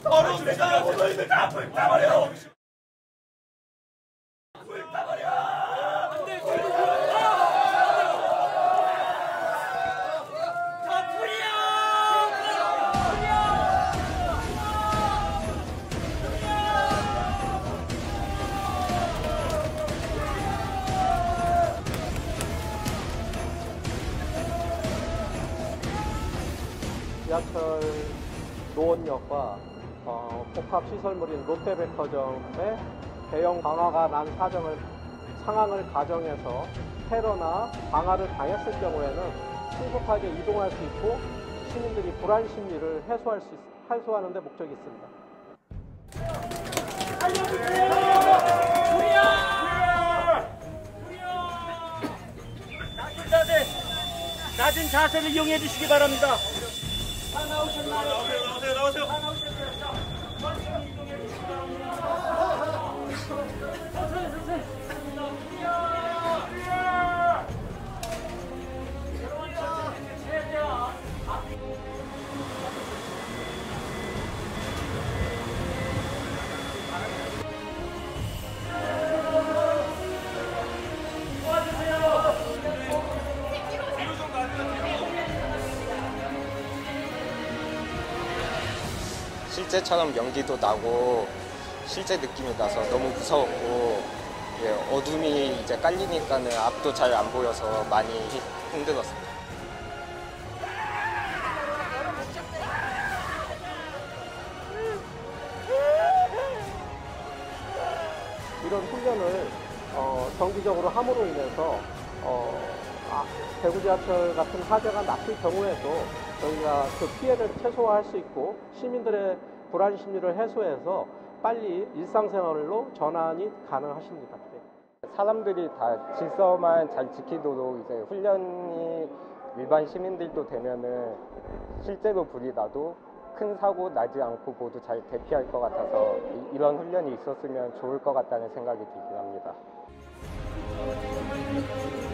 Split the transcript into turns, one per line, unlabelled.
얼음에다 묻어있는다 불타버려.
지하철 노원역과 복합시설물인 롯데백화점의 대형 방화가 난 상황을 가정해서 테러나 방화를 당했을 경우에는 신속하게 이동할 수 있고 시민들이 불안 심리를 해소하는 데 목적이 있습니다.
낮은 자세를 이용해 주시기 바랍니다.
다 나오세요. 나오세요.
실제처럼 연기도 나고 실제 느낌이 나서 너무 무서웠고, 어둠이 이제 깔리니까는 앞도 잘 안 보여서 많이 힘들었습니다.
이런 훈련을 정기적으로 함으로 인해서 대구 지하철 같은 화재가 났을 경우에도 저희가 그 피해를 최소화할 수 있고 시민들의 불안 심리를 해소해서 빨리 일상생활로 전환이 가능하십니다.
사람들이 다 질서만 잘 지키도록 이제 훈련이 일반 시민들도 되면은 실제로 불이 나도 큰 사고 나지 않고 모두 잘 대피할 것 같아서 이런 훈련이 있었으면 좋을 것 같다는 생각이 들긴 합니다.